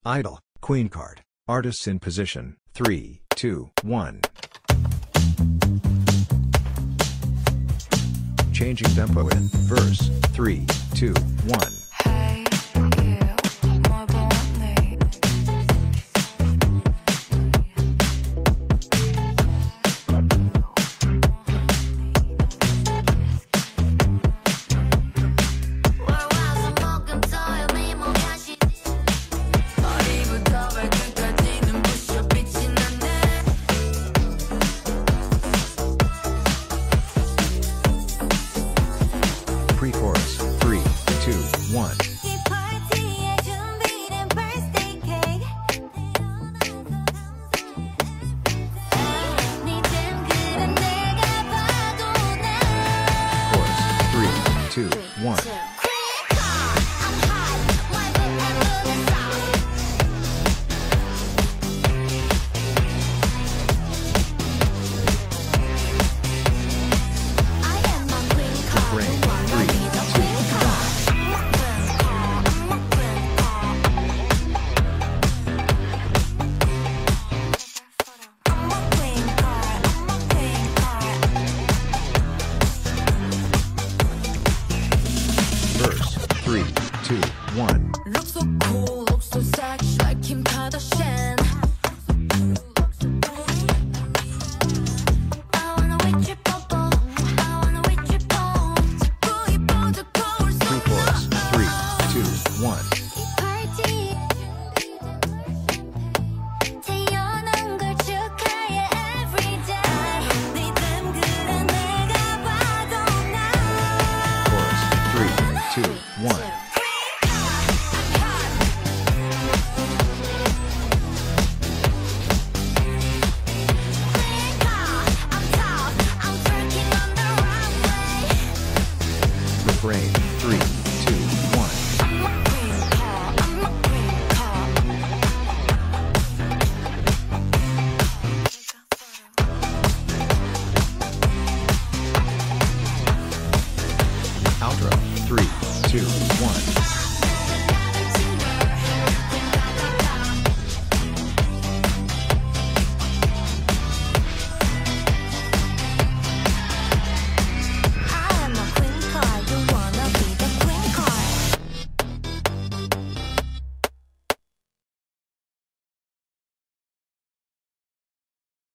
Idle, queen card. Artists in position. 3, 2, 1. Changing tempo in verse. 3, 2, 1. Hey, you, my bonnie. 와와서 먹은 터요 미모가시 머리부터 발끝까지는 부셔 빛이 나네. Pre-chorus. 3, 2, 1. 이 파티에 준비된 birthday cake. 네 tem그란 내가 봐도 나. Chorus. 3, 2, 1. I'm hot, my book and look is soft. I am a queen card. Refrain. You wanna 3, be the 2, queen card. 1. I'm a queen card. I'm a queen card. I'm a queen card. I'm a queen card. Verse. 3, 2, 1. Look so cool, look so sexy like Kim Kardashian. I wanna with your bubble, I wanna with your bones. 자꾸 이뻐져 거울 속. Pre-chorus. 3, 2, 1. 이 파티에 태어난 걸 축하해 everyday. 네 tem그란 내가 봐도 나. Chorus. 3, 2, 1. Refrain. 3, 2, 1. Outro. 3, 2, 1.